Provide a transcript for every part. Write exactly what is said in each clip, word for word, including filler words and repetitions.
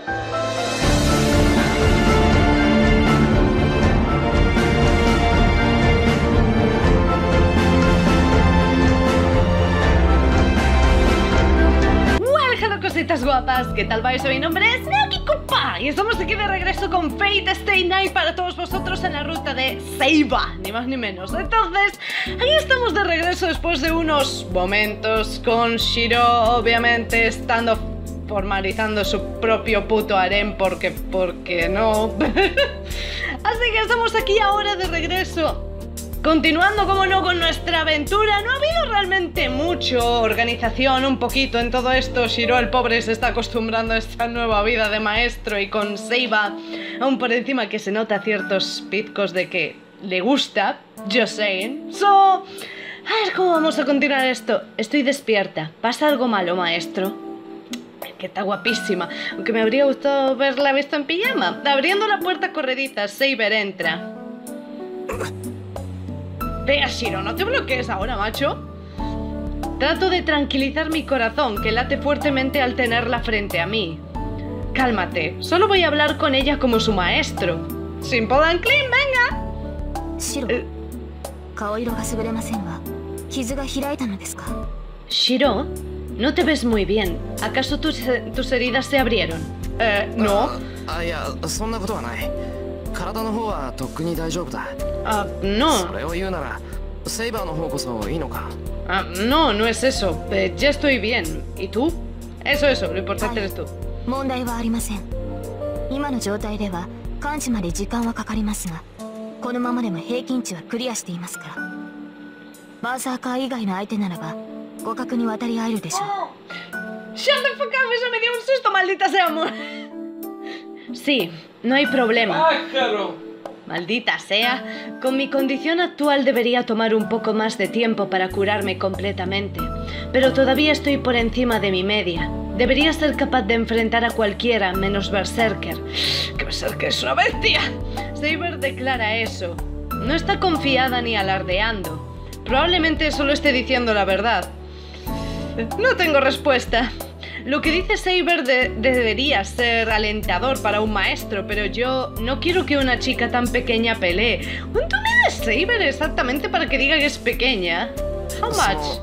Cositas guapas, ¿qué tal vais? Mi nombre es Naoki Koopa y estamos aquí de regreso con Fate Stay Night para todos vosotros en la ruta de Seiba, ni más ni menos. Entonces, aquí estamos de regreso después de unos momentos con Shiro, obviamente estando formalizando su propio puto harem porque, porque no. Así que estamos aquí ahora de regreso. Continuando, como no, con nuestra aventura. No ha habido realmente mucho organización, un poquito en todo esto. Shiro, el pobre, se está acostumbrando a esta nueva vida de maestro y con Seiba, aún por encima que se nota ciertos pizcos de que le gusta, just saying. So, a ver cómo vamos a continuar esto. Estoy despierta. ¿Pasa algo malo, maestro? Que está guapísima. Aunque me habría gustado verla visto en pijama. Abriendo la puerta corrediza, Saber entra. Vea, Shiro, no te bloquees ahora, macho. Trato de tranquilizar mi corazón, que late fuertemente al tenerla frente a mí. Cálmate, solo voy a hablar con ella como su maestro. Simple and clean, venga. Shiro, eh. Shiro, no te ves muy bien. ¿Acaso tus, tus heridas se abrieron? Eh, no. Ah, no. Ah, no, no es eso. Eh, ya estoy bien. ¿Y tú? Eso, eso, lo importante eres tú. Shut the fuck up, eso me dio un susto, maldita sea, amor. Sí, no hay problema. ¡Pájaro! Maldita sea, con mi condición actual debería tomar un poco más de tiempo para curarme completamente, pero todavía estoy por encima de mi media. Debería ser capaz de enfrentar a cualquiera menos Berserker. ¡Que Berserker es una bestia! Saber declara eso. No está confiada ni alardeando. Probablemente solo esté diciendo la verdad. No tengo respuesta. Lo que dice Saber de debería ser alentador para un maestro, pero yo no quiero que una chica tan pequeña pelee. ¿Cuánto me da Saber exactamente para que diga que es pequeña? How much?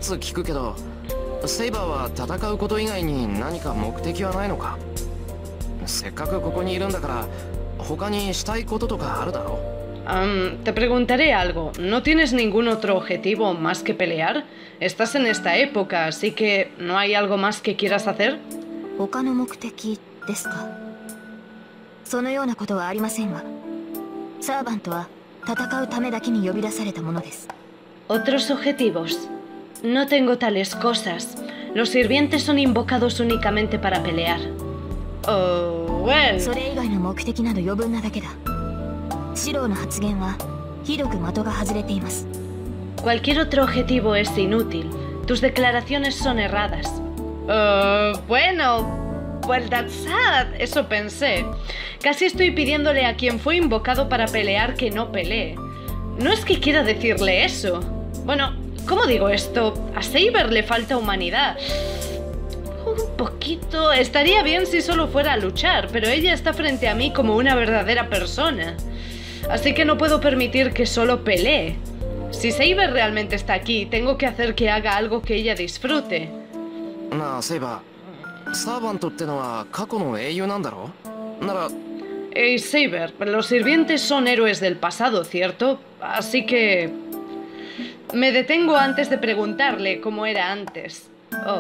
Um, te preguntaré algo. ¿No tienes ningún otro objetivo más que pelear? Estás en esta época, así que ¿no hay algo más que quieras hacer? ¿Otros objetivos? No tengo tales cosas. Los sirvientes son invocados únicamente para pelear. Oh, well. Cualquier otro objetivo es inútil. Tus declaraciones son erradas. Uh, bueno, well, that's sad. Eso pensé. Casi estoy pidiéndole a quien fue invocado para pelear que no pelee. No es que quiera decirle eso. Bueno, ¿cómo digo esto? A Saber le falta humanidad. Un poquito. Estaría bien si solo fuera a luchar, pero ella está frente a mí como una verdadera persona. Así que no puedo permitir que solo pelee. Si Saber realmente está aquí, tengo que hacer que haga algo que ella disfrute. Hey, Saber, los sirvientes son héroes del pasado, ¿cierto? Así que... me detengo antes de preguntarle cómo era antes. Oh.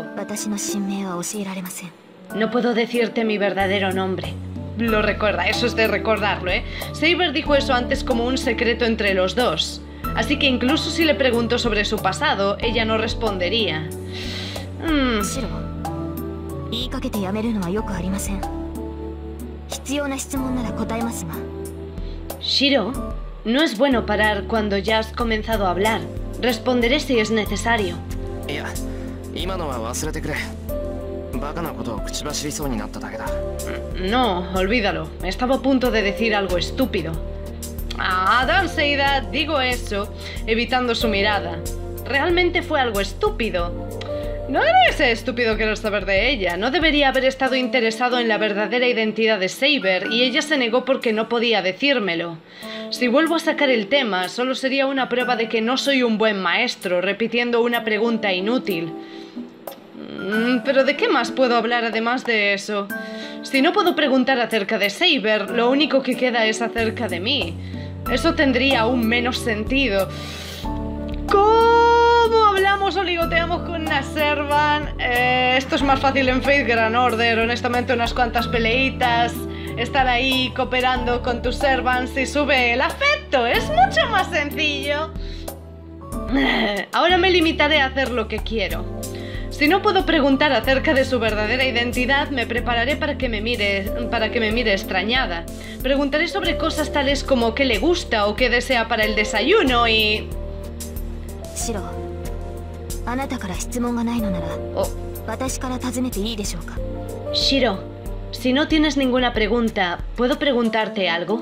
No puedo decirte mi verdadero nombre. Lo recuerda, eso es de recordarlo, ¿eh? Saber dijo eso antes como un secreto entre los dos. Así que incluso si le pregunto sobre su pasado, ella no respondería. Mm. Shiro, no es bueno parar cuando ya has comenzado a hablar. Responderé si es necesario. No, olvídalo. Estaba a punto de decir algo estúpido. Ah, don't say that. Digo eso, evitando su mirada. Realmente fue algo estúpido. No era ese estúpido querer saber de ella. No debería haber estado interesado en la verdadera identidad de Saber y ella se negó porque no podía decírmelo. Si vuelvo a sacar el tema, solo sería una prueba de que no soy un buen maestro, repitiendo una pregunta inútil. Pero ¿de qué más puedo hablar además de eso? Si no puedo preguntar acerca de Saber, lo único que queda es acerca de mí. Eso tendría aún menos sentido. ¿Cómo hablamos o ligoteamos con una Servan? Eh, esto es más fácil en Fate Grand Order. Honestamente, unas cuantas peleitas, estar ahí cooperando con tus Servants y sube el afecto. Es mucho más sencillo. Ahora me limitaré a hacer lo que quiero. Si no puedo preguntar acerca de su verdadera identidad, me prepararé para que me mire, para que me mire extrañada. Preguntaré sobre cosas tales como qué le gusta o qué desea para el desayuno y... Shiro, oh. Shiro, si no tienes ninguna pregunta, ¿puedo preguntarte algo?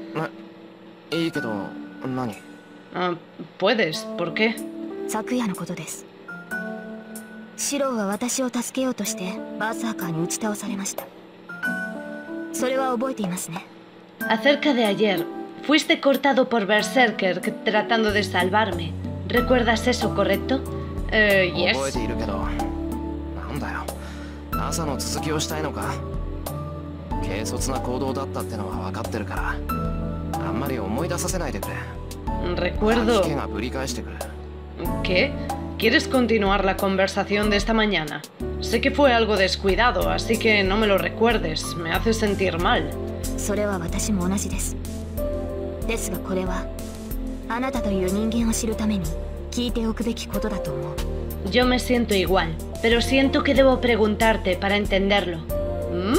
Uh, puedes, ¿por qué? シロは私を助けようとしてバーサーカーに打ち倒されました。それは覚えていますね。 Acerca de ayer, fuiste cortado por Berserker tratando de salvarme. ¿Recuerdas eso, correcto? Eh, yes. 覚えているけど、なんだよ。朝の続きをしたいのか。軽率な行動だったってのは分かってるから、あんまり思い出させないでくれ。 Recuerdo. 吐き気がぶり返してくる。 ¿Qué? ¿Quieres continuar la conversación de esta mañana? Sé que fue algo descuidado, así que no me lo recuerdes. Me hace sentir mal. Yo me siento igual, pero siento que debo preguntarte para entenderlo. ¿Mm?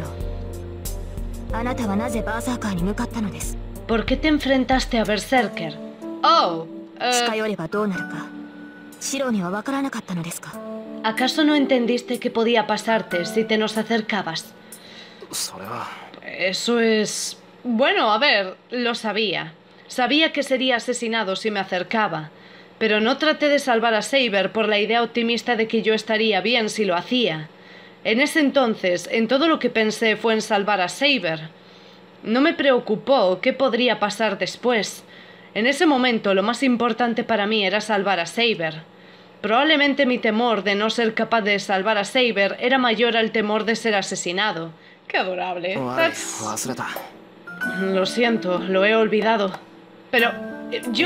¿Por qué te enfrentaste a Berserker? Oh, eh... ¿Acaso no entendiste qué podía pasarte si te nos acercabas? Eso es... Bueno, a ver, lo sabía. Sabía que sería asesinado si me acercaba. Pero no traté de salvar a Saber por la idea optimista de que yo estaría bien si lo hacía. En ese entonces, en todo lo que pensé fue en salvar a Saber. No me preocupó qué podría pasar después. En ese momento, lo más importante para mí era salvar a Saber. Probablemente mi temor de no ser capaz de salvar a Saber era mayor al temor de ser asesinado. ¡Qué adorable! That's... Lo siento, lo he olvidado. Pero... yo...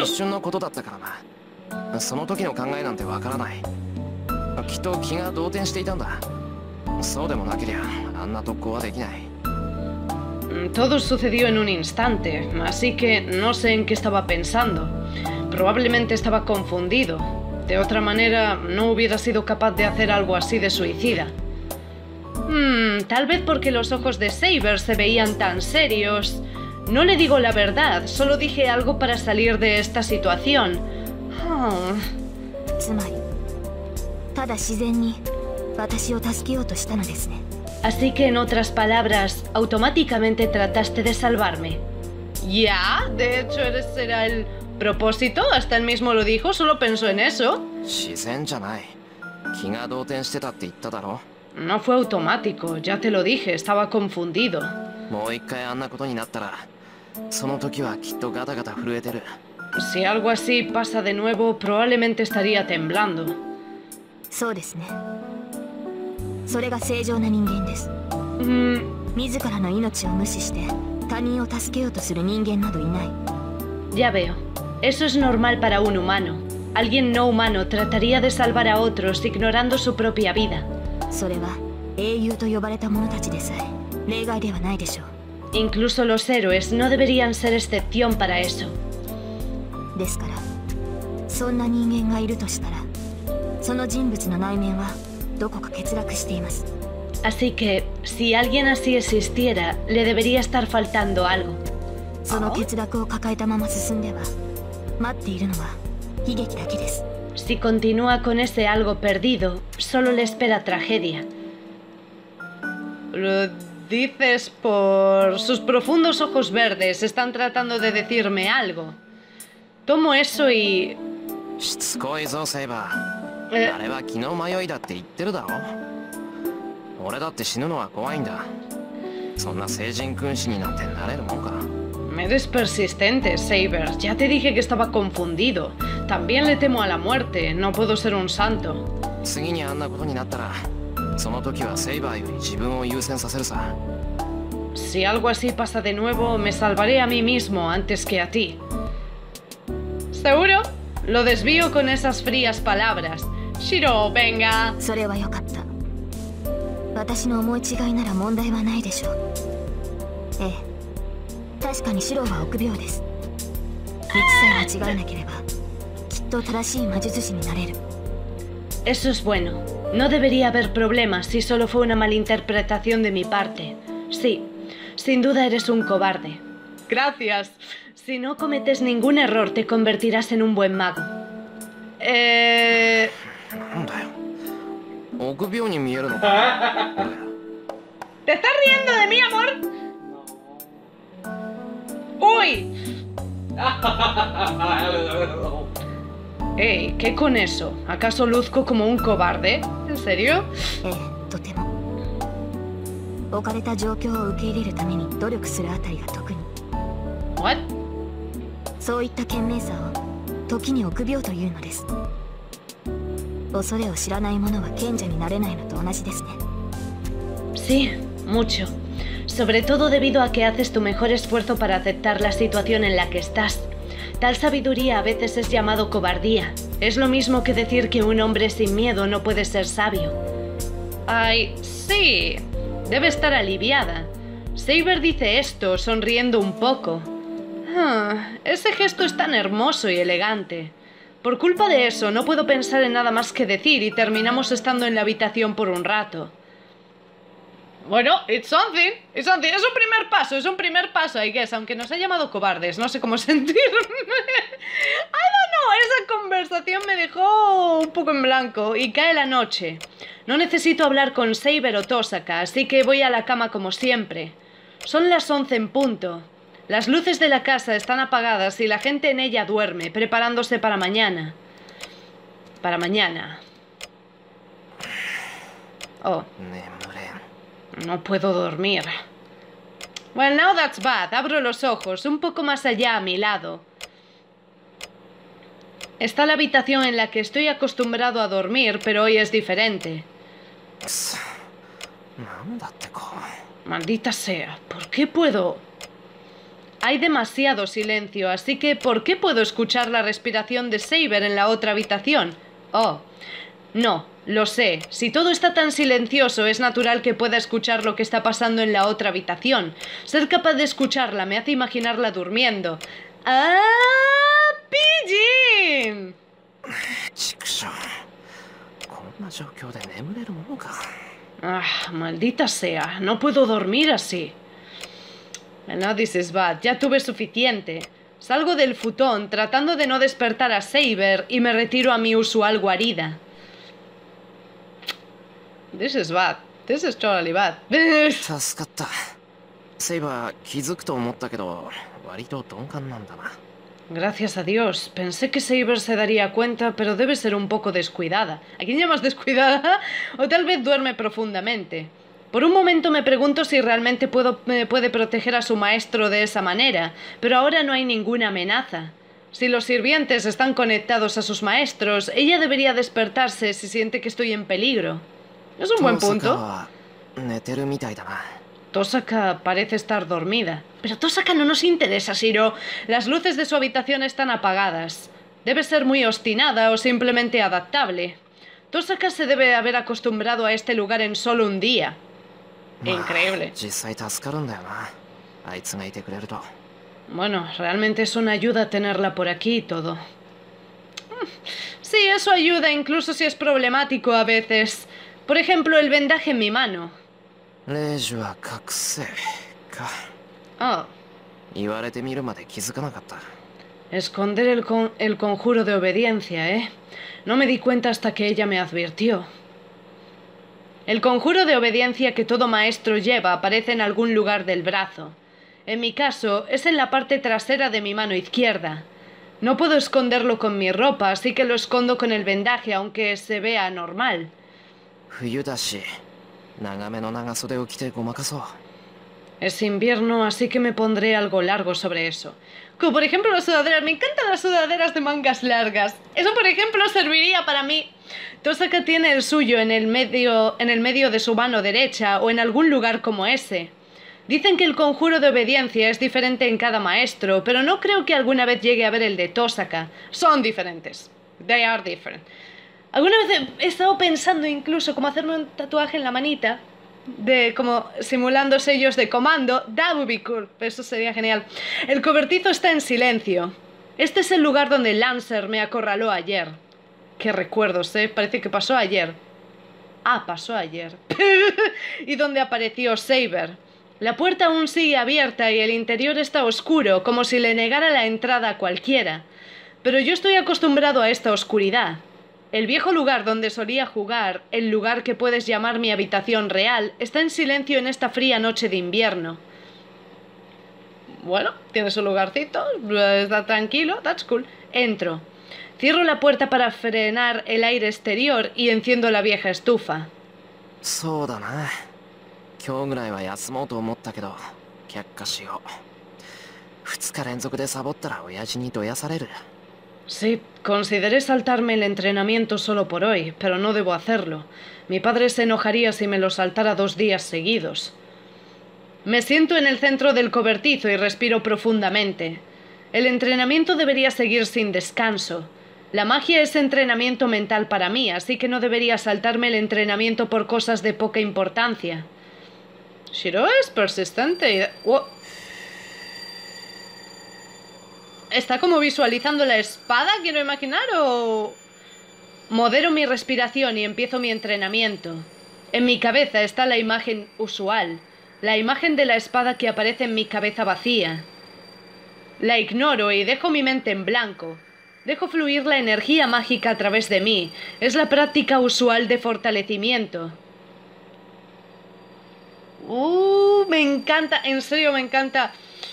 Todo sucedió en un instante, así que no sé en qué estaba pensando. Probablemente estaba confundido. De otra manera, no hubiera sido capaz de hacer algo así de suicida. Hmm, tal vez porque los ojos de Saber se veían tan serios. No le digo la verdad, solo dije algo para salir de esta situación. Oh. Así que, en otras palabras, automáticamente trataste de salvarme. Ya, de hecho, ese era el... propósito, hasta él mismo lo dijo, solo pensó en eso. No fue automático, ya te lo dije, estaba confundido. Si algo así pasa de nuevo, probablemente estaría temblando. Mm. Ya veo. Eso es normal para un humano. Alguien no humano trataría de salvar a otros ignorando su propia vida. Incluso los héroes no deberían ser excepción para eso. Así que, si alguien así existiera, le debería estar faltando algo. Si continúa con ese algo perdido, solo le espera tragedia. Lo dices por... sus profundos ojos verdes están tratando de decirme algo. Tomo eso y... Eh. あれは気の迷いだって言ってるだろ。俺だって死ぬのは怖いんだ。そんな聖人君子になんてなれるもんか。 Eres persistente, Saber. Ya te dije que estaba confundido. También le temo a la muerte. No puedo ser un santo. 次にあんなことになったら、その時はセイバーより自分を優先させるさ。 Si algo así pasa de nuevo, me salvaré a mí mismo antes que a ti. ¿Seguro? Lo desvío con esas frías palabras. Shiro, venga. それはよかった。私の思い違いなら問題はないでしょう。ええ。 確かにシロは臆病です。道さえ間違えなければきっと正しい魔術師になれる。 Eso es bueno. No debería haber problemas si solo fue una malinterpretación de mi parte. Sí, sin duda eres un cobarde. Gracias. Si no cometes ningún error, te convertirás en un buen mago. Eh... なんだよ。臆病に見えるのか。 ¿Te estás riendo de mí, amor? ¡Uy! Ey, ¿qué con eso? ¿Acaso luzco como un cobarde? ¿En serio? ええ、とても。置かれた状況を受け入れるために努力するあたりが特に。 What? そういった賢明さを時に臆病というのです。恐れを知らない者は賢者になれないのと同じですね。 Sí, mucho. Sobre todo debido a que haces tu mejor esfuerzo para aceptar la situación en la que estás. Tal sabiduría a veces es llamado cobardía. Es lo mismo que decir que un hombre sin miedo no puede ser sabio. Ay, sí. Debe estar aliviada. Saber dice esto, sonriendo un poco. Ah, ese gesto es tan hermoso y elegante. Por culpa de eso, no puedo pensar en nada más que decir y terminamos estando en la habitación por un rato. Bueno, it's something, it's something. Es un primer paso, es un primer paso, I guess, aunque nos ha llamado cobardes, no sé cómo sentirme. I don't know, esa conversación me dejó un poco en blanco y cae la noche. No necesito hablar con Saber o Tosaka, así que voy a la cama como siempre. Son las once en punto. Las luces de la casa están apagadas y la gente en ella duerme, preparándose para mañana. Para mañana. Oh. No puedo dormir. Well, now that's bad. Abro los ojos, un poco más allá a mi lado. Está la habitación en la que estoy acostumbrado a dormir, pero hoy es diferente. Maldita sea, ¿por qué puedo...? Hay demasiado silencio, así que ¿por qué puedo escuchar la respiración de Saber en la otra habitación? Oh, no, lo sé. Si todo está tan silencioso, es natural que pueda escuchar lo que está pasando en la otra habitación. Ser capaz de escucharla me hace imaginarla durmiendo. ¡Ah! ¡Pidgin! Ah, maldita sea, no puedo dormir así. No, this is bad. Ya tuve suficiente. Salgo del futón tratando de no despertar a Saber y me retiro a mi usual guarida. This is bad. This is totally bad. Gracias a Dios. Pensé que Saber se daría cuenta, pero debe ser un poco descuidada. ¿A quién llamas descuidada? O tal vez duerme profundamente. Por un momento me pregunto si realmente puedo, eh, puede proteger a su maestro de esa manera, pero ahora no hay ninguna amenaza. Si los sirvientes están conectados a sus maestros, ella debería despertarse si siente que estoy en peligro. Es un buen punto. Tosaka parece estar dormida. Pero Tosaka no nos interesa, Shiro. Las luces de su habitación están apagadas. Debe ser muy obstinada o simplemente adaptable. Tosaka se debe haber acostumbrado a este lugar en solo un día. Increíble. Bueno, realmente es una ayuda tenerla por aquí y todo. Sí, eso ayuda incluso si es problemático a veces. Por ejemplo, el vendaje en mi mano. Oh. Esconder el, con el conjuro de obediencia, ¿eh? No me di cuenta hasta que ella me advirtió. El conjuro de obediencia que todo maestro lleva aparece en algún lugar del brazo. En mi caso, es en la parte trasera de mi mano izquierda. No puedo esconderlo con mi ropa, así que lo escondo con el vendaje, aunque se vea normal. Es invierno, así que me pondré algo largo sobre eso. Como por ejemplo las sudaderas. Me encantan las sudaderas de mangas largas. Eso por ejemplo serviría para mí. Tosaka tiene el suyo en el medio, en el medio de su mano derecha o en algún lugar como ese. Dicen que el conjuro de obediencia es diferente en cada maestro, pero no creo que alguna vez llegue a ver el de Tosaka. Son diferentes. They are different. Alguna vez he estado pensando incluso cómo hacerme un tatuaje en la manita, de como simulando sellos de comando. That would be cool. Eso sería genial. El cobertizo está en silencio. Este es el lugar donde Lancer me acorraló ayer. Qué recuerdos, ¿eh? Parece que pasó ayer. Ah, pasó ayer. Y donde apareció Saber. La puerta aún sigue abierta y el interior está oscuro, como si le negara la entrada a cualquiera. Pero yo estoy acostumbrado a esta oscuridad. El viejo lugar donde solía jugar, el lugar que puedes llamar mi habitación real, está en silencio en esta fría noche de invierno. Bueno, tiene su lugarcito, está tranquilo, that's cool. Entro. Cierro la puerta para frenar el aire exterior y enciendo la vieja estufa. Sí, consideré saltarme el entrenamiento solo por hoy, pero no debo hacerlo. Mi padre se enojaría si me lo saltara dos días seguidos. Me siento en el centro del cobertizo y respiro profundamente. El entrenamiento debería seguir sin descanso. La magia es entrenamiento mental para mí, así que no debería saltarme el entrenamiento por cosas de poca importancia. Shiro es persistente y... Oh. ¿Está como visualizando la espada, quiero imaginar, o...? Modero mi respiración y empiezo mi entrenamiento. En mi cabeza está la imagen usual, la imagen de la espada que aparece en mi cabeza vacía. La ignoro y dejo mi mente en blanco. Dejo fluir la energía mágica a través de mí. Es la práctica usual de fortalecimiento. Uh, me encanta, en serio me encanta.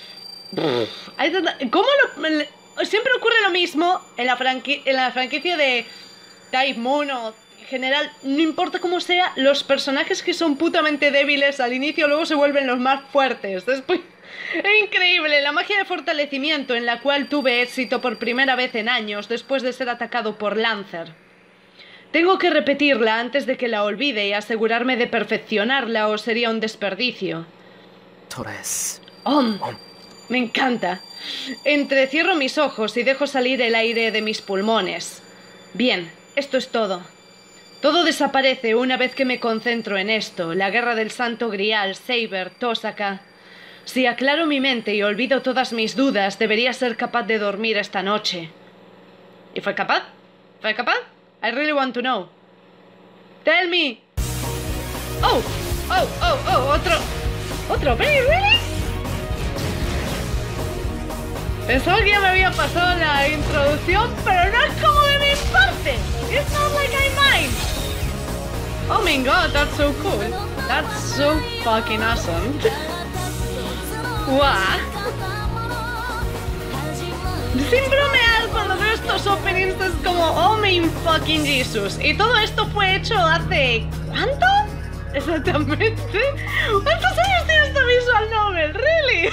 ¿Cómo lo...? Siempre ocurre lo mismo en la, franqui en la franquicia de Type Moon o en general, no importa cómo sea, los personajes que son putamente débiles al inicio luego se vuelven los más fuertes. Después... Es increíble, la magia de fortalecimiento en la cual tuve éxito por primera vez en años después de ser atacado por Lancer. Tengo que repetirla antes de que la olvide y asegurarme de perfeccionarla o sería un desperdicio. Om. Me encanta. Entrecierro mis ojos y dejo salir el aire de mis pulmones. Bien, esto es todo. Todo desaparece una vez que me concentro en esto. La guerra del Santo Grial, Saber, Tosaka... Si aclaro mi mente y olvido todas mis dudas, debería ser capaz de dormir esta noche. ¿Y fue capaz? ¿Fue capaz? I really want to know. Tell me. Oh, oh, oh, oh, otro. Otro, ¿really? Pensaba que ya me había pasado la introducción, pero no es como de mi parte. It's not like I mind. Oh my god, that's so cool. That's so fucking awesome. ¡Guau! Sin bromear, cuando veo estos openings es como oh my fucking Jesus. Y todo esto fue hecho hace... ¿cuánto? Exactamente. ¿Cuántos años tiene esta visual novel? ¿Really?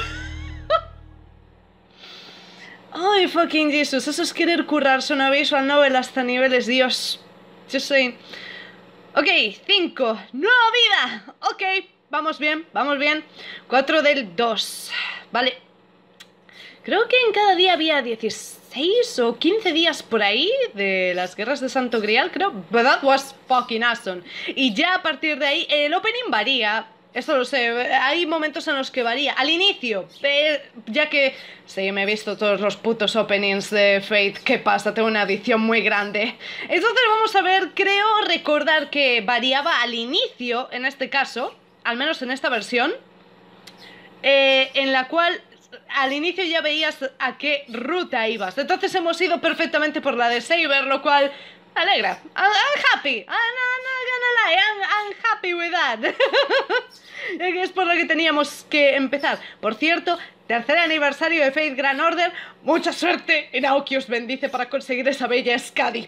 Ay, fucking Jesus. Eso es querer currarse una visual novel hasta niveles Dios. Yo soy... Ok, cinco. ¡Nueva vida! Ok. Vamos bien, vamos bien. cuatro del dos. Vale. Creo que en cada día había dieciséis o quince días por ahí de las guerras de Santo Grial, creo. But that was fucking awesome. Y ya a partir de ahí, el opening varía. Eso lo sé, hay momentos en los que varía. Al inicio, ya que... Sí, me he visto todos los putos openings de Fate. ¿Qué pasa? Tengo una edición muy grande. Entonces vamos a ver, creo recordar que variaba al inicio, en este caso... Al menos en esta versión, eh, en la cual al inicio ya veías a qué ruta ibas. Entonces hemos ido perfectamente por la de Saber, lo cual me alegra. I'm, I'm happy. I'm not gonna lie, I'm, I'm happy with that. que es por lo que teníamos que empezar. Por cierto, tercer aniversario de Fate Grand Order. Mucha suerte y Naoki os bendice para conseguir esa bella Skadi.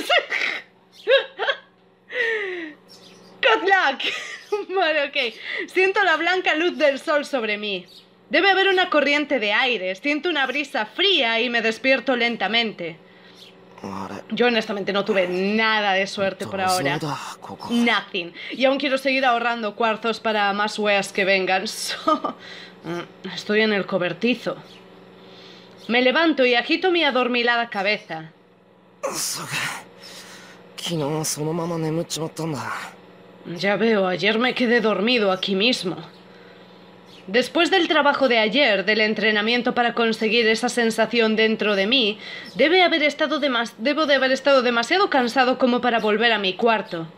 Good luck. Vale, ok. Siento la blanca luz del sol sobre mí. Debe haber una corriente de aire. Siento una brisa fría y me despierto lentamente. Yo honestamente no tuve nada de suerte por ahora. Nothing. Y aún quiero seguir ahorrando cuarzos para más weas que vengan. So... Estoy en el cobertizo. Me levanto y agito mi adormilada cabeza. Ya veo, ayer me quedé dormido aquí mismo. Después del trabajo de ayer, del entrenamiento para conseguir esa sensación dentro de mí, debe haber estado demas- debo de haber estado demasiado cansado como para volver a mi cuarto.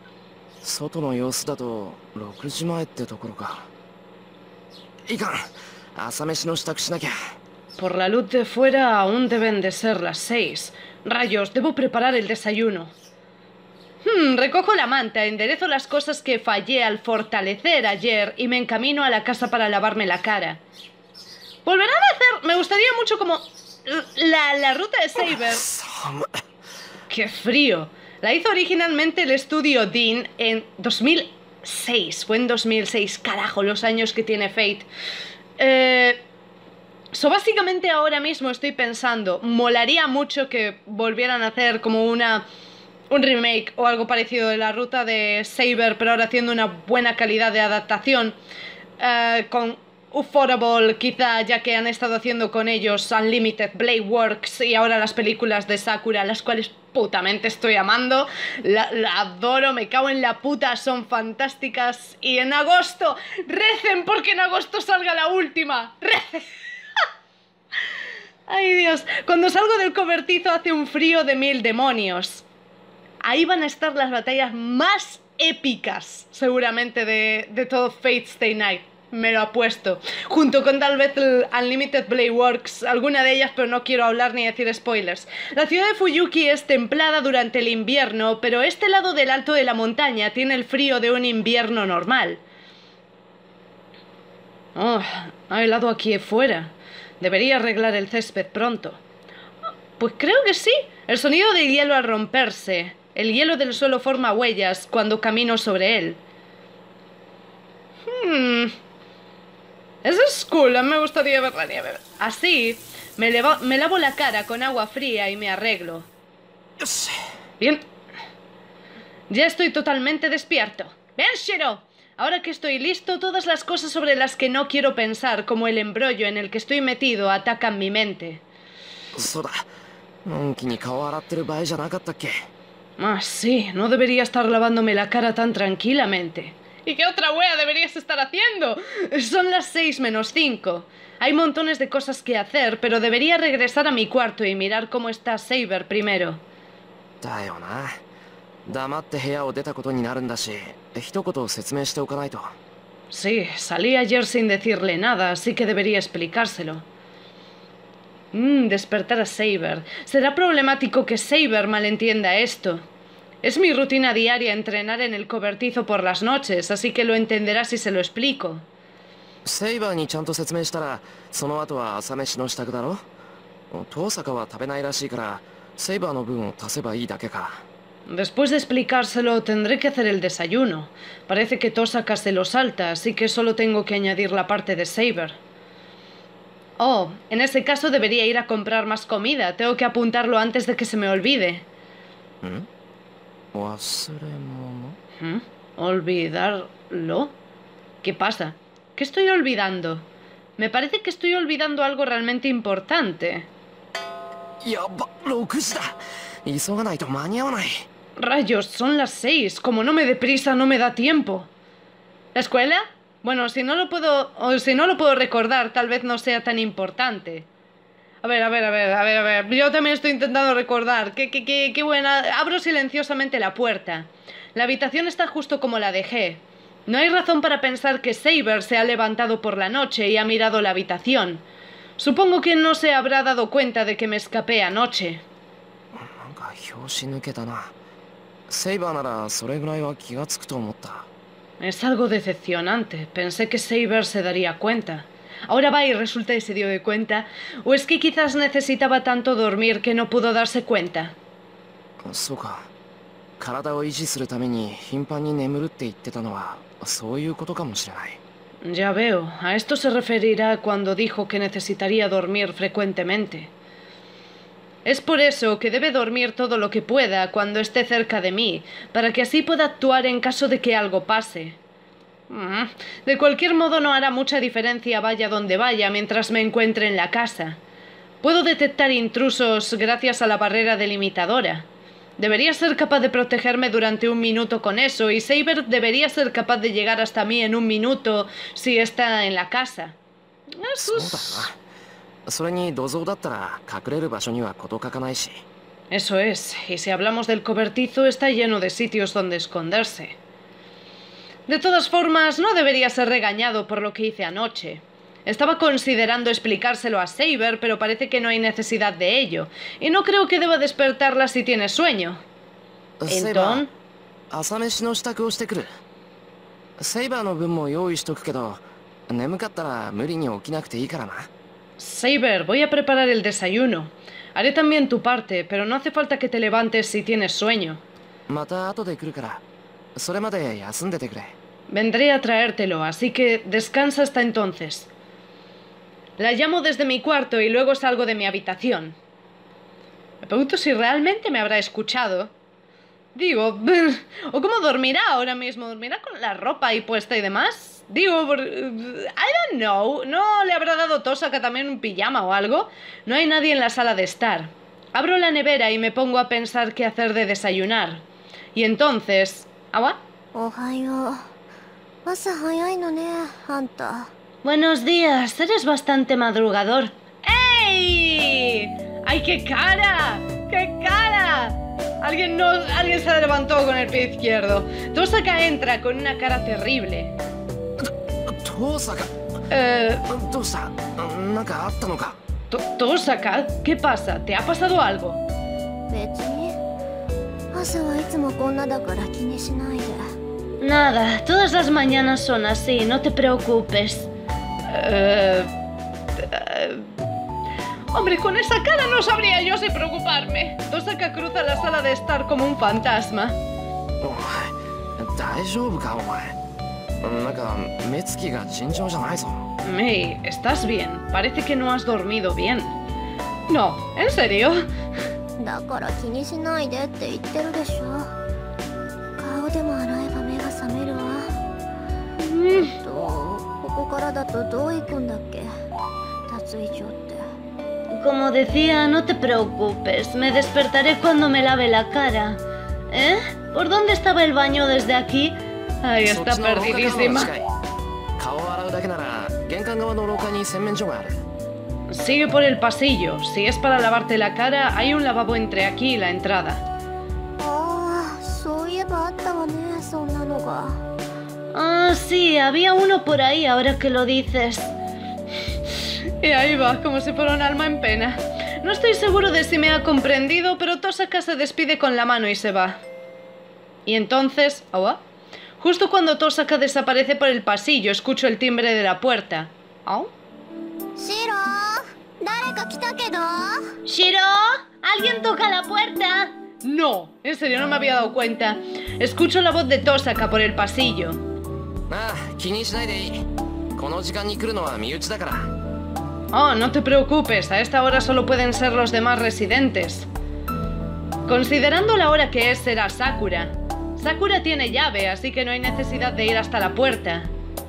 Por la luz de fuera aún deben de ser las seis. Rayos, debo preparar el desayuno. Hmm, recojo la manta, enderezo las cosas que fallé al fortalecer ayer y me encamino a la casa para lavarme la cara. Volverán a hacer... Me gustaría mucho como... La, la ruta de Saber. ¡Qué frío! La hizo originalmente el estudio Dean en dos mil seis. Fue en dos mil seis, carajo, los años que tiene Fate. Eh... So, básicamente ahora mismo estoy pensando, molaría mucho que volvieran a hacer como una... un remake o algo parecido de la ruta de Saber, pero ahora haciendo una buena calidad de adaptación, uh, con Ufotable quizá, ya que han estado haciendo con ellos Unlimited, Blade Works y ahora las películas de Sakura, las cuales putamente estoy amando, la, la adoro, me cago en la puta, son fantásticas. Y en agosto, recen porque en agosto salga la última, recen. Ay Dios, cuando salgo del cobertizo hace un frío de mil demonios. Ahí van a estar las batallas más épicas, seguramente, de, de todo Fate Stay Night. Me lo apuesto. Junto con tal vez el Unlimited Blade Works, alguna de ellas, pero no quiero hablar ni decir spoilers. La ciudad de Fuyuki es templada durante el invierno, pero este lado del alto de la montaña tiene el frío de un invierno normal. Oh, hay helado aquí afuera. Debería arreglar el césped pronto. Pues creo que sí. El sonido del hielo al romperse. El hielo del suelo forma huellas cuando camino sobre él. Hmm. Eso es cool, a mí me gustaría ver la nieve. Así, me, me lavo la cara con agua fría y me arreglo. Bien. Ya estoy totalmente despierto. ¡Ven, Shiro! Ahora que estoy listo, todas las cosas sobre las que no quiero pensar, como el embrollo en el que estoy metido, atacan mi mente. Ah, sí, no debería estar lavándome la cara tan tranquilamente. ¿Y qué otra wea deberías estar haciendo? Son las seis menos cinco. Hay montones de cosas que hacer, pero debería regresar a mi cuarto y mirar cómo está Saber primero. Sí, salí ayer sin decirle nada, así que debería explicárselo. Mmm, despertar a Saber. Será problemático que Saber malentienda esto. Es mi rutina diaria entrenar en el cobertizo por las noches, así que lo entenderá si se lo explico. Después de explicárselo, tendré que hacer el desayuno. Parece que Tosaka se lo salta, así que solo tengo que añadir la parte de Saber. Oh, en ese caso debería ir a comprar más comida. Tengo que apuntarlo antes de que se me olvide. ¿Mm? ¿Mm? ¿Olvidarlo? ¿Qué pasa? ¿Qué estoy olvidando? Me parece que estoy olvidando algo realmente importante. Rayos, son las seis. Como no me dé prisa, no me da tiempo. ¿La escuela? Bueno, si no lo puedo... o si no lo puedo recordar, tal vez no sea tan importante. A ver, a ver, a ver, a ver, a ver. Yo también estoy intentando recordar. Qué, qué, qué, qué buena... Abro silenciosamente la puerta. La habitación está justo como la dejé. No hay razón para pensar que Saber se ha levantado por la noche y ha mirado la habitación. Supongo que no se habrá dado cuenta de que me escapé anoche. Es algo decepcionante. Pensé que Saber se daría cuenta. Ahora va y resulta que se dio de cuenta. ¿O es que quizás necesitaba tanto dormir que no pudo darse cuenta? そうか。体を維持するために頻繁に眠るって言ってたのはそういうことかもしれない。 Ya veo. A esto se referirá cuando dijo que necesitaría dormir frecuentemente. Es por eso que debe dormir todo lo que pueda cuando esté cerca de mí, para que así pueda actuar en caso de que algo pase. De cualquier modo no hará mucha diferencia vaya donde vaya mientras me encuentre en la casa. Puedo detectar intrusos gracias a la barrera delimitadora. Debería ser capaz de protegerme durante un minuto con eso, y Saber debería ser capaz de llegar hasta mí en un minuto si está en la casa. Eso es... Eso es, y si hablamos del cobertizo está lleno de sitios donde esconderse. De todas formas, no debería ser regañado por lo que hice anoche. Estaba considerando explicárselo a Saber, pero parece que no hay necesidad de ello, y no creo que deba despertarla si tiene sueño. Entonces... Saber, voy a preparar el desayuno. Haré también tu parte, pero no hace falta que te levantes si tienes sueño. Vendré a traértelo, así que descansa hasta entonces. La llamo desde mi cuarto y luego salgo de mi habitación. Me pregunto si realmente me habrá escuchado. Digo, ¿o cómo dormirá ahora mismo? ¿Dormirá con la ropa ahí puesta y demás? Digo, por, I don't know. ¿No le habrá dado Tosaka también un pijama o algo? No hay nadie en la sala de estar. Abro la nevera y me pongo a pensar qué hacer de desayunar. Y entonces... ¿Agua? Buenos días, eres bastante madrugador. ¡Ey! ¡Ay, qué cara! ¡Qué cara! Alguien, no, alguien se levantó con el pie izquierdo. Tosaka entra con una cara terrible. Tosaka. Eh, Tosaka, Tosaka, ¿qué pasa? ¿Te ha pasado algo? Nada, todas las mañanas son así, no te preocupes. Eh, eh, hombre, con esa cara no sabría yo si preocuparme. Tosaka cruza la sala de estar como un fantasma. Mei, ¿estás bien? Parece que no has dormido bien. No, ¿en serio? Como decía, no te preocupes, me despertaré cuando me lave la cara. ¿Eh? ¿Por dónde estaba el baño desde aquí? Ay, está perdidísima. Sigue por el pasillo. Si es para lavarte la cara, hay un lavabo entre aquí y la entrada. Ah, sí, había uno por ahí, ahora que lo dices. Y ahí va, como si fuera un alma en pena. No estoy seguro de si me ha comprendido, pero Tosaka se despide con la mano y se va. Y entonces... ¿Awa? Justo cuando Tosaka desaparece por el pasillo, escucho el timbre de la puerta. ¿Oh? ¡Shiro! ¿Shiro? ¿Alguien toca la puerta? No, en serio, no me había dado cuenta. Escucho la voz de Tosaka por el pasillo. Oh, no te preocupes, a esta hora solo pueden ser los demás residentes. Considerando la hora que es, será Sakura. Sakura tiene llave, así que no hay necesidad de ir hasta la puerta.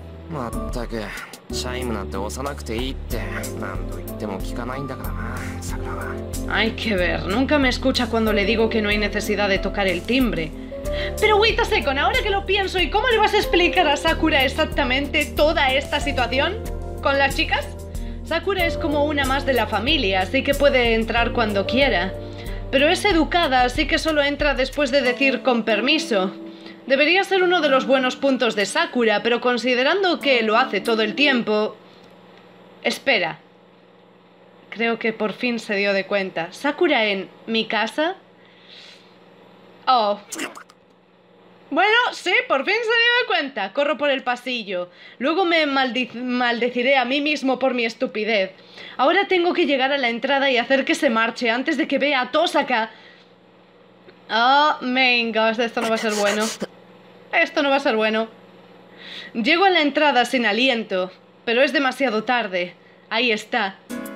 Hay que ver, nunca me escucha cuando le digo que no hay necesidad de tocar el timbre. Pero wait a second, ahora que lo pienso, ¿y cómo le vas a explicar a Sakura exactamente toda esta situación? ¿Con las chicas? Sakura es como una más de la familia, así que puede entrar cuando quiera. Pero es educada, así que solo entra después de decir con permiso. Debería ser uno de los buenos puntos de Sakura, pero considerando que lo hace todo el tiempo... Espera. Creo que por fin se dio de cuenta. ¿Sakura en mi casa? Oh. Bueno, sí, por fin se dio cuenta. Corro por el pasillo. Luego me maldi- maldeciré a mí mismo por mi estupidez. Ahora tengo que llegar a la entrada y hacer que se marche antes de que vea a Tosaka. Oh, venga, esto no va a ser bueno. Esto no va a ser bueno. Llego a la entrada sin aliento, pero es demasiado tarde. Ahí está.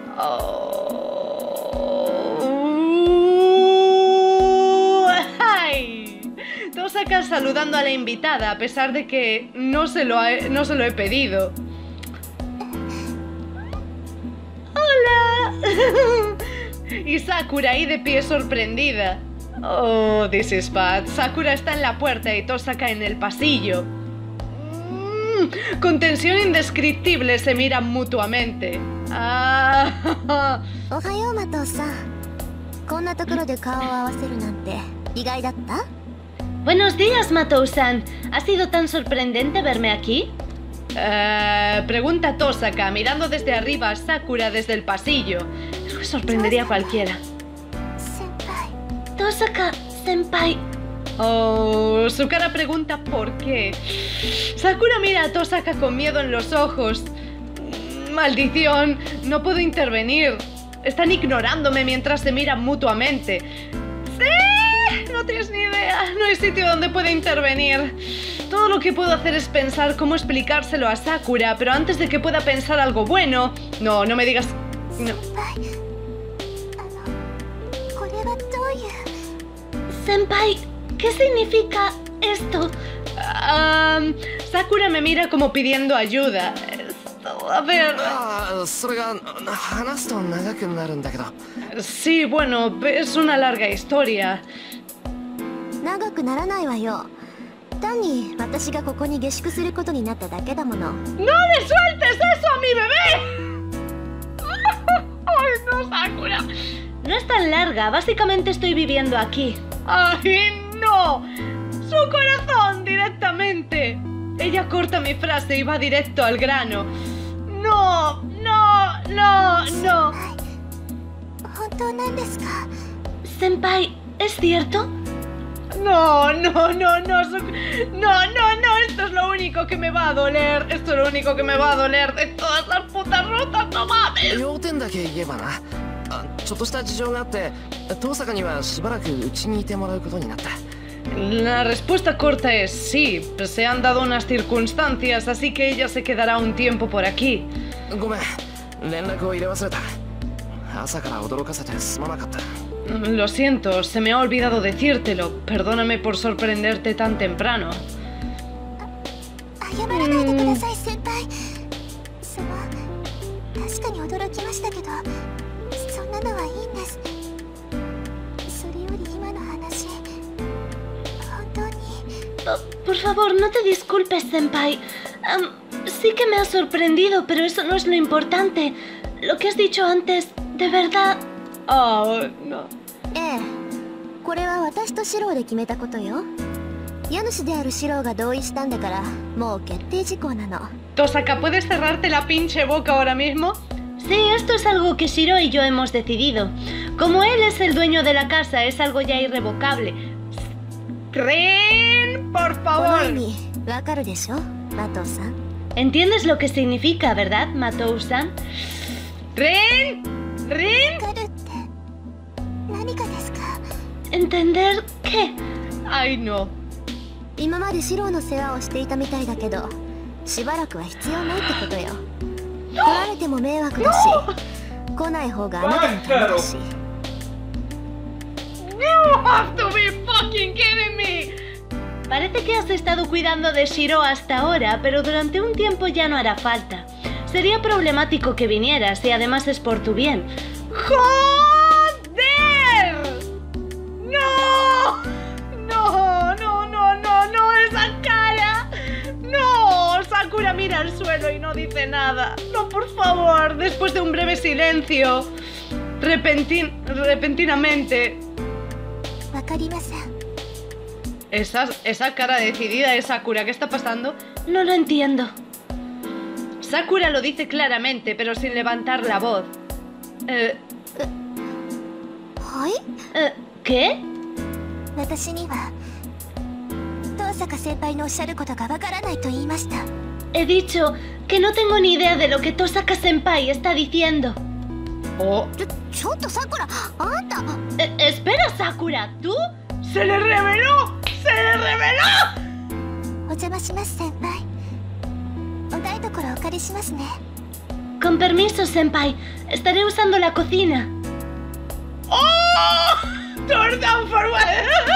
Oh. ¡Ay! Tosaka saludando a la invitada, a pesar de que no se lo, ha, no se lo he pedido. ¡Hola! Y Sakura ahí de pie sorprendida. Oh, this is bad. Sakura está en la puerta y Tosaka en el pasillo. Mm, con tensión indescriptible se miran mutuamente. Ah. Ohayo, Matou-san. ¿Konna tokoro de kao o awaseru nante igai datta? Buenos días, Matou-san. ¿Ha sido tan sorprendente verme aquí? Uh, pregunta Tosaka, mirando desde arriba a Sakura desde el pasillo. Eso me sorprendería a cualquiera. Tosaka, senpai. Oh, su cara pregunta por qué. Sakura mira a Tosaka con miedo en los ojos. Maldición, no puedo intervenir. Están ignorándome mientras se miran mutuamente. ¡Sí! No tienes ni idea. No hay sitio donde pueda intervenir. Todo lo que puedo hacer es pensar cómo explicárselo a Sakura, pero antes de que pueda pensar algo bueno... No, no me digas... No. Senpai, ¿qué significa esto? Um, Sakura me mira como pidiendo ayuda. Esto, a ver... Sí, bueno, es una larga historia. ¡No le sueltes eso a mi bebé! ¡Ay, no, Sakura! No es tan larga, básicamente estoy viviendo aquí. ¡Ay, no! ¡Su corazón directamente! Ella corta mi frase y va directo al grano. ¡No! ¡No! ¡No! ¡No! Senpai, ¿es cierto? No, no, no, no, su... no, no, no, esto es lo único que me va a doler. Esto es lo único que me va a doler de todas las putas rutas, no mames. La respuesta corta es sí, se han dado unas circunstancias, así que ella se quedará un tiempo por aquí. Lo siento, se me ha olvidado decírtelo. Perdóname por sorprenderte tan temprano. Mm. Oh, por favor, no te disculpes, senpai. Um, sí que me ha sorprendido, pero eso no es lo importante. Lo que has dicho antes, de verdad... Oh, no. Eh, Tosaka, ¿puedes cerrarte la pinche boca ahora mismo? Sí, esto es algo que Shiro y yo hemos decidido. Como él es el dueño de la casa, es algo ya irrevocable. Rin, por favor. ¿Entiendes lo que significa, verdad, Matou-san? Rin, Rin. ¿Entender qué? Ay, no. You have to be fucking kidding me. Parece que has estado cuidando de Shiro hasta ahora, pero durante un tiempo ya no hará falta. Sería problemático que vinieras y además es por tu bien. ¡Joder! ¡No! ¡No, no, no, no, no! ¡Esa cara! ¡No! Sakura mira al suelo y no dice nada. No, por favor, después de un breve silencio, repentin repentinamente... Esa, esa cara decidida de Sakura, ¿qué está pasando? No lo entiendo. Sakura lo dice claramente, pero sin levantar la voz. Eh, eh, ¿Qué? 登坂先輩のおっしゃることがわからないと言いました。 He dicho que no tengo ni idea de lo que Tosaka Senpai está diciendo. Oh. ちょ、ちょっとさくら、あんた。 Eh, espera, Sakura, ¿tú? ¡Se le reveló! ¡Se le reveló! お邪魔します先輩。お台所お借りしますね。 Con permiso, Senpai. Estaré usando la cocina. ¡Oh! ¡Turn down for what?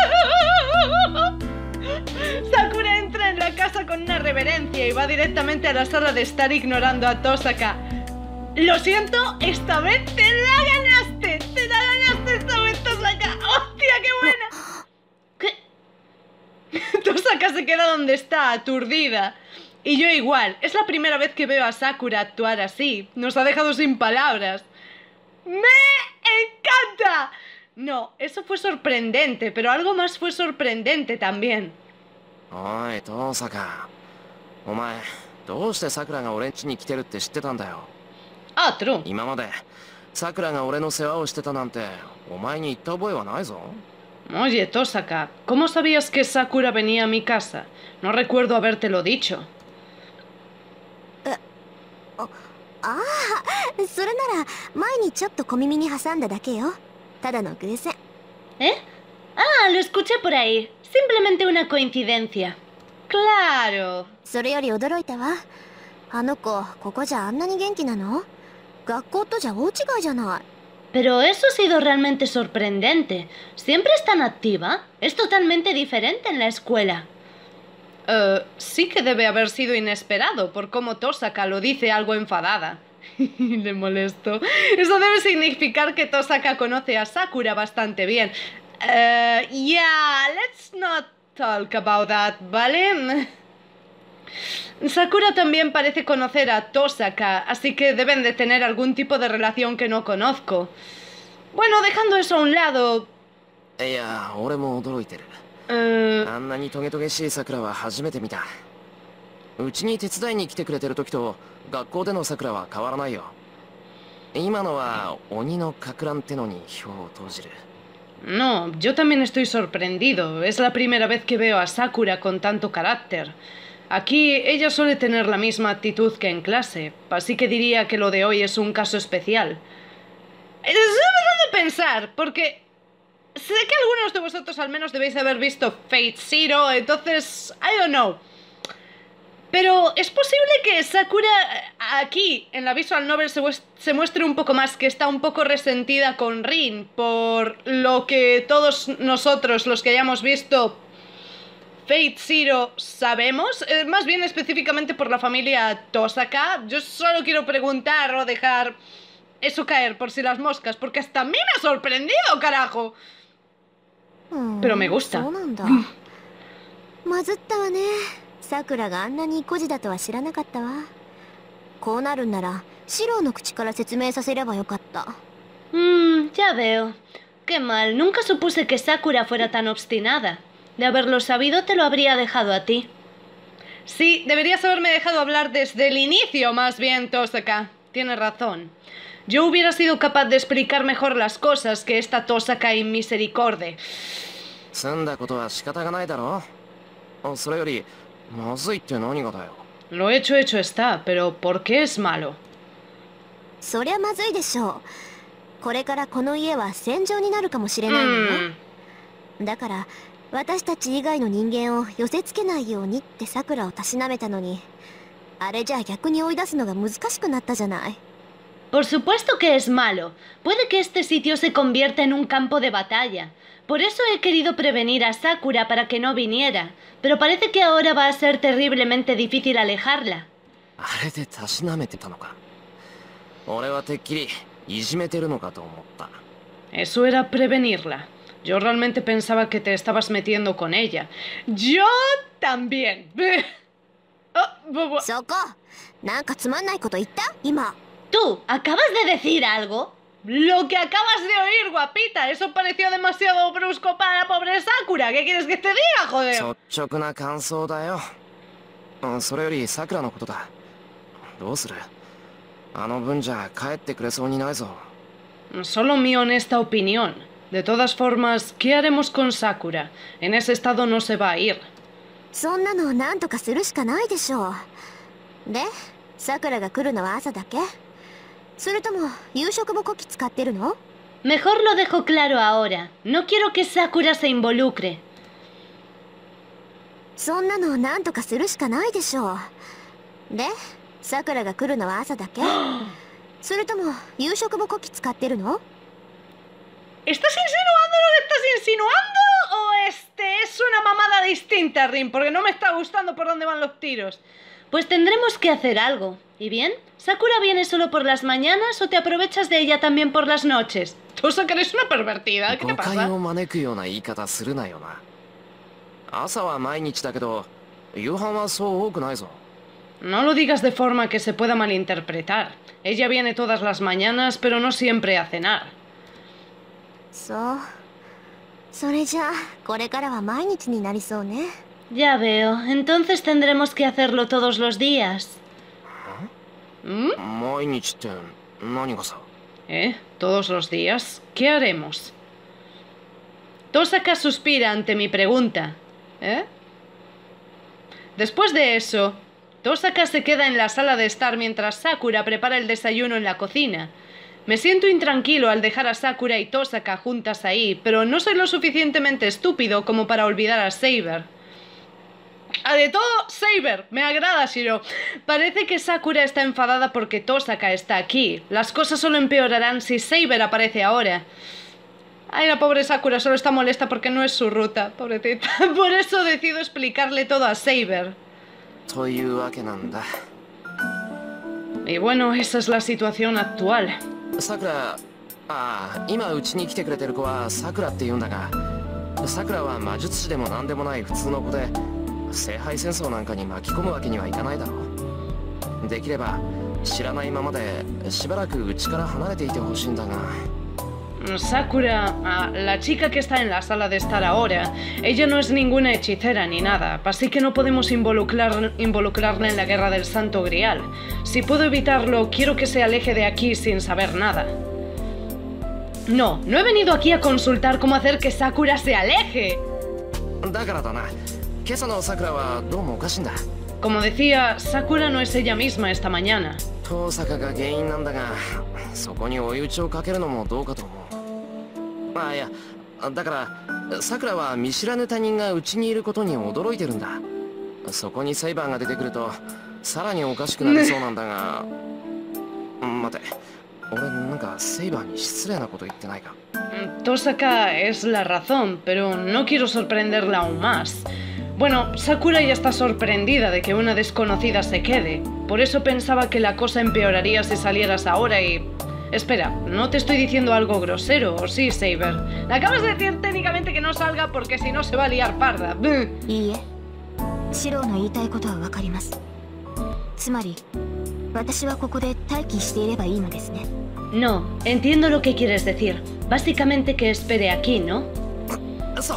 Sakura entra en la casa con una reverencia y va directamente a la sala de estar ignorando a Tosaka. Lo siento, esta vez te la ganaste. Te la ganaste esta vez, Tosaka. ¡Hostia, qué buena! ¿Qué? Tosaka se queda donde está, aturdida. Y yo igual. Es la primera vez que veo a Sakura actuar así. Nos ha dejado sin palabras. ¡Me encanta! No, eso fue sorprendente, pero algo más fue sorprendente también. Oye, Tosaka. Omae, ¿cómo es que Sakuraが俺ん家に来てるって知ってたんだよ? Ah, true. 今までSakuraが俺の世話をしてたなんてお前に言った覚えはないぞ. Oye, Tosaka, ¿cómo sabías que Sakura venía a mi casa? No recuerdo habértelo dicho. ああ、それなら前にちょっと小耳に挟んだだけよ。ただの偶然。 ¿Eh? Ah, lo escuché por ahí. Simplemente una coincidencia. Claro. それより驚いたわ。あの子、ここじゃあんなに元気なの？学校とじゃ大違いじゃない。 Pero eso ha sido realmente sorprendente. Siempre es tan activa. Es totalmente diferente en la escuela. Uh, sí que debe haber sido inesperado por cómo Tosaka lo dice algo enfadada. Le molesto. Eso debe significar que Tosaka conoce a Sakura bastante bien. Uh, yeah, let's not talk about that, ¿vale? Sakura también parece conocer a Tosaka, así que deben de tener algún tipo de relación que no conozco. Bueno, dejando eso a un lado... いや、俺も驚いてる。 Uh, あんなにトゲトゲしい桜は初めて見た。うちに手伝いに来てくれてる時と学校での桜は変わらないよ。今のは鬼のかく乱ってのに票を投じる。 No, yo también estoy sorprendido. Es la primera vez que veo a Sakura con tanto carácter. Aquí ella suele tener la misma actitud que en clase, así que diría que lo de hoy es un caso especial. Estoy empezando a pensar, porque sé que algunos de vosotros al menos debéis haber visto Fate Zero, entonces, I don't know. Pero es posible que Sakura aquí, en la visual novel, se, se muestre un poco más, que está un poco resentida con Rin, por lo que todos nosotros, los que hayamos visto Fate Zero, sabemos, eh, más bien específicamente por la familia Tosaka. Yo solo quiero preguntar o dejar eso caer por si las moscas, porque hasta a mí me ha sorprendido, carajo. Pero me gusta. まずったわね。さくらがあんなに孤児だとは知らなかったわ。こうなるんならシロの口から説明させればよかった。 Mmm, ya veo. Qué mal, nunca supuse que Sakura fuera tan obstinada. De haberlo sabido te lo habría dejado a ti. Sí, deberías haberme dejado hablar desde el inicio, más bien, Tosaka. Tienes razón. Yo hubiera sido capaz de explicar mejor las cosas que esta Tosaka inmisericorde. 済んだことは仕方がないだろ。それよりまずいって何がだよ。 Lo hecho hecho está, pero ¿por qué es malo? そりゃまずいでしょう。これからこの家は戦場になるかもしれないのよ。だから私たち以外の人間を寄せつけないようにってさくらをたしなめたのに、あれじゃ逆に追い出すのが難しくなったじゃない。 Por supuesto que es malo. Puede que este sitio se convierta en un campo de batalla. Por eso he querido prevenir a Sakura para que no viniera. Pero parece que ahora va a ser terriblemente difícil alejarla. あれでたしなめてたのか。俺はてっきりいじめてるのかと思った。 Eso era prevenirla. Yo realmente pensaba que te estabas metiendo con ella. Yo también. Oh, そこ、なんかつまんないこと言った今。 Tú, ¿acabas de decir algo? Lo que acabas de oír, guapita. Eso pareció demasiado brusco para la pobre Sakura. ¿Qué quieres que te diga, joder? 率直な感想だよ。それよりさくらのことだ。どうする？あの分じゃ帰ってくれそうにないぞ。 Solo mi honesta opinión. De todas formas, ¿qué haremos con Sakura? En ese estado no se va a ir. そんなのなんとかするしかないでしょう。で、さくらが来るのは朝だけ？それとも夕食もこき使ってるの？ Mejor lo dejo claro ahora. No quiero que Sakura se involucre. そんなのなんとかするしかないでしょう。で、さくらが来るのは朝だけ？それとも夕食もこき使ってるの？ ¿Estás insinuando lo que estás insinuando o este es una mamada distinta, Rin? Porque no me está gustando por dónde van los tiros. Pues tendremos que hacer algo. ¿Y bien? ¿Sakura viene solo por las mañanas o te aprovechas de ella también por las noches? Tú, que eres una pervertida. ¿Qué te pasa? No lo digas de forma que se pueda malinterpretar. Ella viene todas las mañanas, pero no siempre a cenar. そう。それじゃあ、これからは毎日になりそうね。 Ya veo. Entonces tendremos que hacerlo todos los días. ¿Mm? ¿Eh? ¿Todos los días? ¿Qué haremos? Tosaka suspira ante mi pregunta. ¿Eh? Después de eso, Tosaka se queda en la sala de estar mientras Sakura prepara el desayuno en la cocina. Me siento intranquilo al dejar a Sakura y Tosaka juntas ahí, pero no soy lo suficientemente estúpido como para olvidar a Saber. Ah, de todo, Saber, me agrada, Shiro. Parece que Sakura está enfadada porque Tosaka está aquí. Las cosas solo empeorarán si Saber aparece ahora. Ay, la pobre Sakura solo está molesta porque no es su ruta, pobrecita. Por eso decido explicarle todo a Saber. Y bueno, esa es la situación actual. Sakura, ah, 今うちに来てくれてる子はSakuraって言うんだが、Sakuraは魔術師でもなんでもない普通の子で、聖杯戦争なんかに巻き込むわけにはいかないだろう。できれば知らないままでしばらくうちから離れていてほしいんだが。 Sakura, ah, la chica que está en la sala de estar ahora, ella no es ninguna hechicera ni nada, así que no podemos involucrar, involucrarla en la guerra del Santo Grial. Si puedo evitarlo, quiero que se aleje de aquí sin saber nada. No, no he venido aquí a consultar cómo hacer que Sakura se aleje. Como decía, Sakura no es ella misma esta mañana. Ah, ya. だからさくらは見知らぬ他人がうちにいることに驚いてるんだ。そこにサイバーが出てくるとさらにおかしくなりそうなんだが。待て、俺なんかサイバーに失礼なこと言ってないか。 Tosaka es la razón, pero no quiero sorprenderla aún más. Bueno, Sakura ya está sorprendida de que una desconocida se quede. Por eso pensaba que la cosa empeoraría si salieras ahora y... Espera, no te estoy diciendo algo grosero, ¿o sí, Saber? Le acabas de decir técnicamente que no salga porque si no se va a liar parda. いいえ、シローの言いたいことはわかります。つまり、私はここで待機していればいいのですね。 No, entiendo lo que quieres decir. Básicamente que espere aquí, ¿no? そう、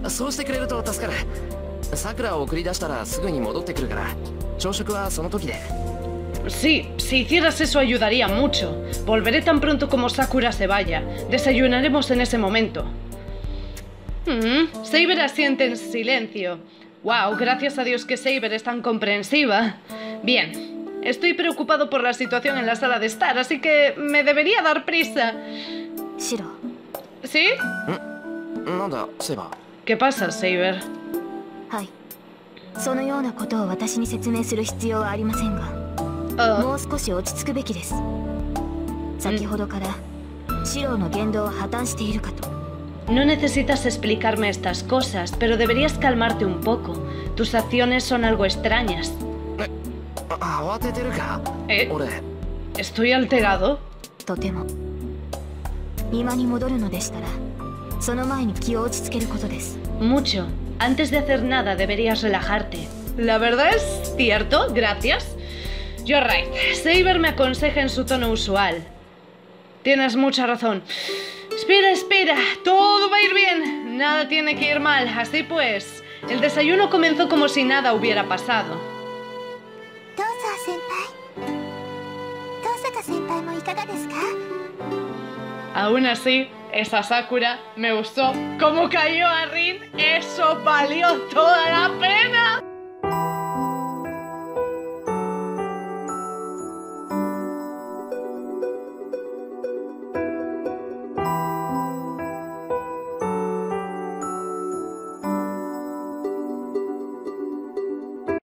そうしてくれると助かる。さくらを送り出したらすぐに戻ってくるから、朝食はその時で。 Sí, si hicieras eso ayudaría mucho. Volveré tan pronto como Sakura se vaya. Desayunaremos en ese momento. Mm, Saber asiente en silencio. Wow, gracias a Dios que Saber es tan comprensiva. Bien, estoy preocupado por la situación en la sala de estar, así que me debería dar prisa. Shiro. ¿Sí? ¿Nada, Saber? ¿Qué pasa, Saber? はい。そのようなことを私に説明する必要はありませんが。もう少し落ち着くべきです。先ほどからシローの言動は破綻しているかと。 No necesitas explicarme estas cosas, pero deberías calmarte un poco. Tus acciones son algo extrañas. ¿Eh? ¿Estoy alterado? とても。今に戻るのでしたら、その前に気を落ち着けることです。 Mucho. Antes de hacer nada deberías relajarte. La verdad es cierto, gracias. You're right. Saber me aconseja en su tono usual. Tienes mucha razón. Espera, espera. Todo va a ir bien. Nada tiene que ir mal. Así pues, el desayuno comenzó como si nada hubiera pasado. Aún así, esa Sakura me gustó. Como cayó a Rin, eso valió toda la pena.